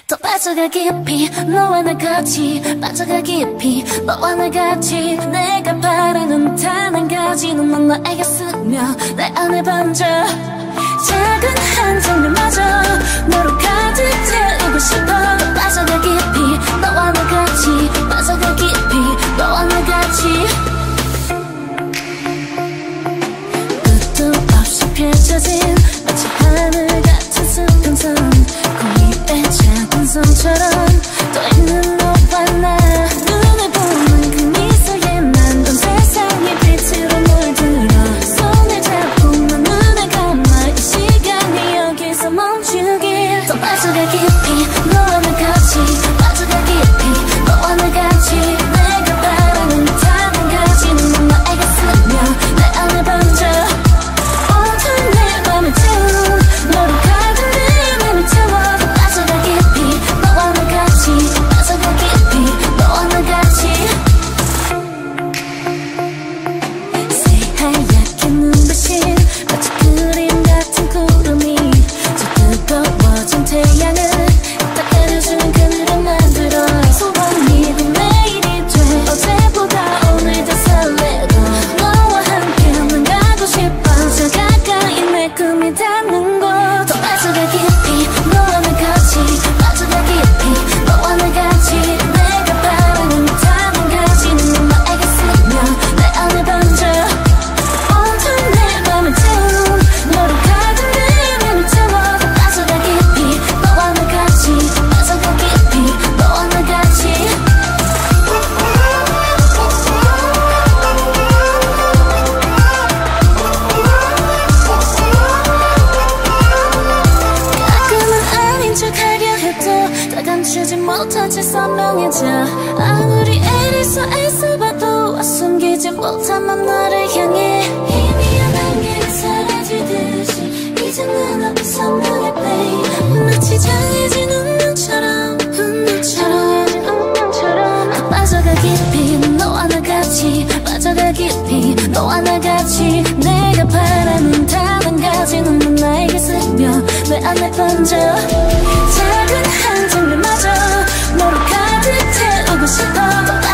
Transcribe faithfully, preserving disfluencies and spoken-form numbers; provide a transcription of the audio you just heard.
더 빠져가 깊이 너와 나 같이 빠져가 깊이 너와 나 같이 내가 바라는 단 한 가지는 넌 나에게 스며 내 안에 번져 작은 한 장면마저 너로 가득 채우고 싶어 더 빠져가 깊이 너와 나 같이 빠져가 깊이 너와 나 같이 끝도 없이 펼쳐진 마치 하늘 같은 수평선 고립의 작은 섬처럼 떠있는 너와 나 눈을 보는 그 미소에 난 온 세상이 빛으로 물들어 손을 잡고 난 눈을 감아 이 시간이 여기서 멈추길 더 빠져가 깊이 너와 나 같이 빠져가 깊이 너와 나 같이 내가 바라는 단 한 가지는 넌 나에게 스며 내 안에 번져 온통 내 맘을 채운 너로 가득 내 맘을 채워 더 빠져가 깊이 너와 나 같이 빠져가 깊이 너와 나 같이 새하얗게 눈부신 마치 그림 같은 구름이 저 뜨거워진 태양을 닦아내주는 그늘을 만들어 소원이 내일이 돼 어제보다 오늘 더 설레고 너와 함께 난 가고 싶어 저 가까이 내 꿈이 닿는 곳 더 빠져가 깊이 너와 나 같이 빠져가 깊이 너와 나 같이 내가 바라는 단 한 가지는 넌 나에게 스며 내 안에 번져 온통 내 맘을 채운 너로 가득 내 맘을 채워 더 빠져가 깊이 너와 나 같이 빠져가 깊이 너와 나 같이 가끔은 아닌 척하려 해도 다 감추지 못한 채 선명해져 아무리 애리서 애써봐도 숨기지 못한 맘 너를 향해 희미한 안개가 사라지듯이 이제 눈앞이 선명해 babe 마치 정해진 운명처럼 운명처럼 운명처럼 더 빠져가 깊이 너와 나 같이 빠져가 깊이 너와 나 같이 내가 바라는 단 한 가지는 넌 나에게 스며 내 안에 번져 작은 한 장면마저 너로 가득 채우고 싶어